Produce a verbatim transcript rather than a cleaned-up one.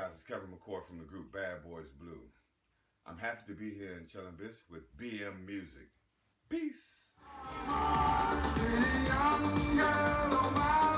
guys, it's Kevin McCoy from the group Bad Boys Blue. I'm happy to be here in Columbus with B M Music. Peace.